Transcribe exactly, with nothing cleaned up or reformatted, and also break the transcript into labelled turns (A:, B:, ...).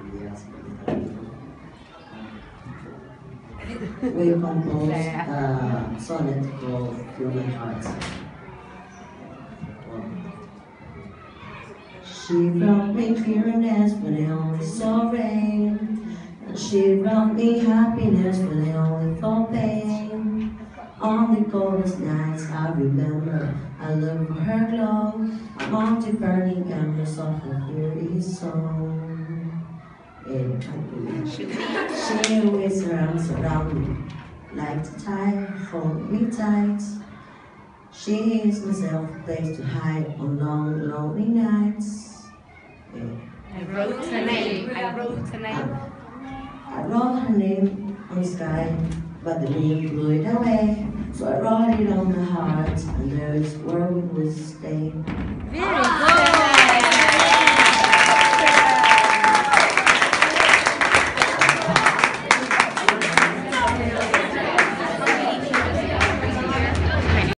A: We composed a sonnet called Feel My Heart. She brought me clearness when I only saw rain, and she brought me happiness when I only felt pain. On the coldest nights I remember I looked for her glow among the burning embers of her fiery soul. And she always her arms around me like the tide, hold me tight. She is myself a place to hide on long, lonely nights. Yeah.
B: I wrote her name. I wrote her name.
A: I wrote her name on the sky, but the wind blew it away. So I wrote it on my heart, and there's where we will stay.
B: Very good.